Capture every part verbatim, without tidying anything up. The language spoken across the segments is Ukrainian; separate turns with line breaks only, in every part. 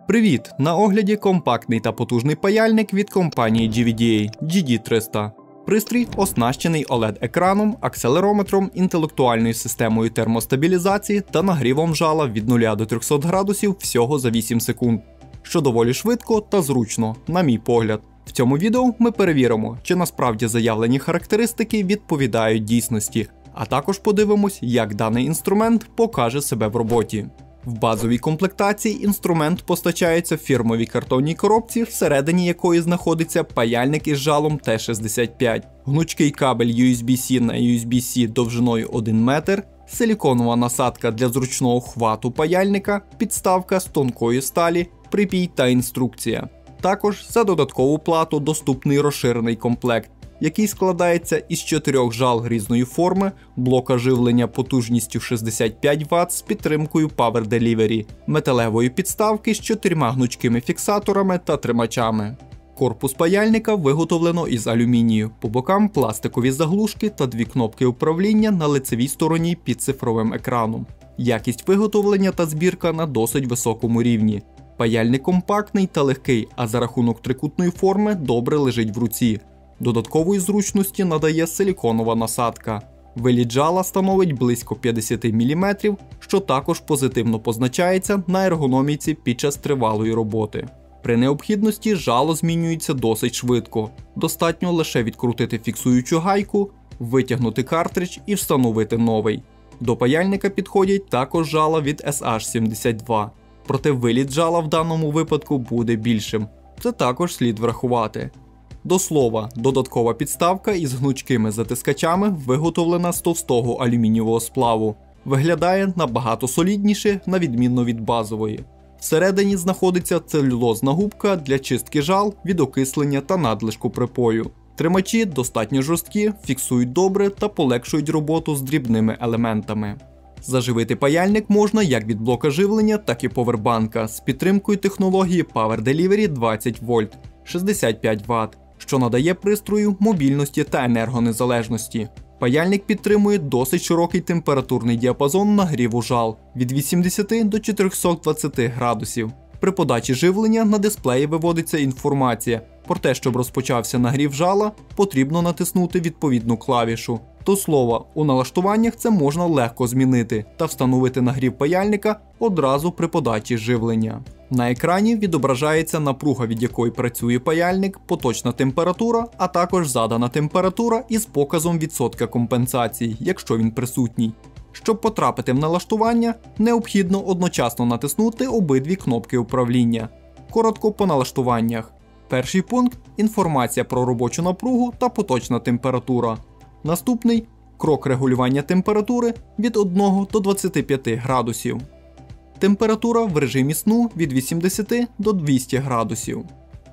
Привіт! На огляді компактний та потужний паяльник від компанії джі ві ді ей джі ді триста. Пристрій оснащений о лед-екраном, акселерометром, інтелектуальною системою термостабілізації та нагрівом жала від нуля до трьохсот градусів всього за вісім секунд, що доволі швидко та зручно, на мій погляд. В цьому відео ми перевіримо, чи насправді заявлені характеристики відповідають дійсності, а також подивимось, як даний інструмент покаже себе в роботі. В базовій комплектації інструмент постачається в фірмовій картонній коробці, всередині якої знаходиться паяльник із жалом Т шістдесят п'ять, гнучкий кабель ю ес бі-C на ю ес бі-C довжиною один метр, силіконова насадка для зручного хвату паяльника, підставка з тонкої сталі, припій та інструкція. Також за додаткову плату доступний розширений комплект, який складається із чотирьох жал різної форми, блока живлення потужністю шістдесят п'ять ватт з підтримкою Power Delivery, металевої підставки з чотирма гнучкими фіксаторами та тримачами. Корпус паяльника виготовлено із алюмінію, по бокам пластикові заглушки та дві кнопки управління на лицевій стороні під цифровим екраном. Якість виготовлення та збірка на досить високому рівні. Паяльник компактний та легкий, а за рахунок трикутної форми добре лежить в руці. Додаткової зручності надає силіконова насадка. Виліт жала становить близько п'ятдесят міліметрів, що також позитивно позначається на ергономіці під час тривалої роботи. При необхідності жало змінюється досить швидко. Достатньо лише відкрутити фіксуючу гайку, витягнути картридж і встановити новий. До паяльника підходять також жала від ес аш сімдесят два. Проте виліт жала в даному випадку буде більшим. Це також слід врахувати. До слова, додаткова підставка із гнучкими затискачами виготовлена з товстого алюмінієвого сплаву. Виглядає набагато солідніше, на відміну від базової. Всередині знаходиться целюлозна губка для чистки жал від окислення та надлишку припою. Тримачі достатньо жорсткі, фіксують добре та полегшують роботу з дрібними елементами. Заживити паяльник можна як від блока живлення, так і повербанка з підтримкою технології Power Delivery двадцять вольт, шістдесят п'ять ватт, що надає пристрою мобільності та енергонезалежності. Паяльник підтримує досить широкий температурний діапазон нагріву жал від вісімдесят до чотирьохсот двадцяти градусів. При подачі живлення на дисплеї виводиться інформація. Про те, щоб розпочався нагрів жала, потрібно натиснути відповідну клавішу. До слова, у налаштуваннях це можна легко змінити та встановити нагрів паяльника одразу при подачі живлення. На екрані відображається напруга, від якої працює паяльник, поточна температура, а також задана температура із показом відсотка компенсації, якщо він присутній. Щоб потрапити в налаштування, необхідно одночасно натиснути обидві кнопки управління. Коротко по налаштуваннях. Перший пункт – інформація про робочу напругу та поточна температура. Наступний – крок регулювання температури від одного до двадцяти п'яти градусів. Температура в режимі сну від вісімдесяти до двохсот градусів.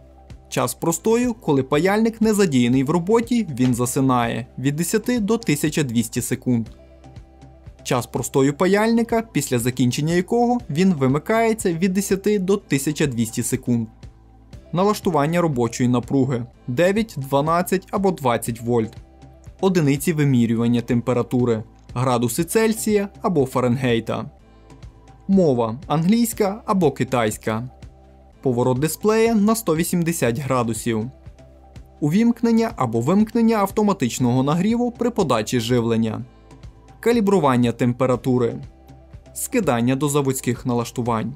Час простою, коли паяльник не задіяний в роботі, він засинає від десяти до тисячі двохсот секунд. Час простою паяльника, після закінчення якого він вимикається від десяти до тисячі двохсот секунд. Налаштування робочої напруги дев'ять, дванадцять або двадцять вольт. Одиниці вимірювання температури градуси Цельсія або Фаренгейта. Мова англійська або китайська. Поворот дисплея на сто вісімдесят градусів. Увімкнення або вимкнення автоматичного нагріву при подачі живлення. Калібрування температури. Скидання до заводських налаштувань.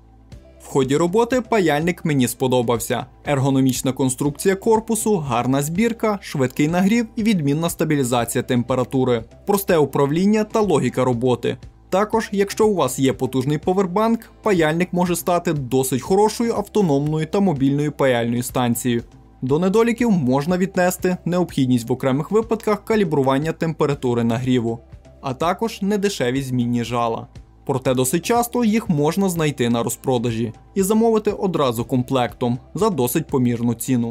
В ході роботи паяльник мені сподобався. Ергономічна конструкція корпусу, гарна збірка, швидкий нагрів і відмінна стабілізація температури, просте управління та логіка роботи. Також, якщо у вас є потужний повербанк, паяльник може стати досить хорошою автономною та мобільною паяльною станцією. До недоліків можна віднести необхідність в окремих випадках калібрування температури нагріву, а також недешеві змінні жала. Проте досить часто їх можна знайти на розпродажі і замовити одразу комплектом за досить помірну ціну.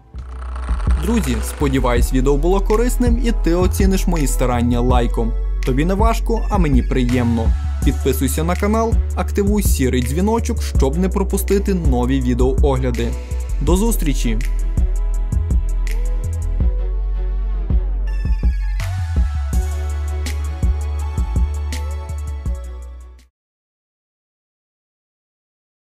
Друзі, сподіваюсь, відео було корисним і ти оціниш мої старання лайком. Тобі не важко, а мені приємно. Підписуйся на канал, активуй сірий дзвіночок, щоб не пропустити нові відеоогляди. До зустрічі!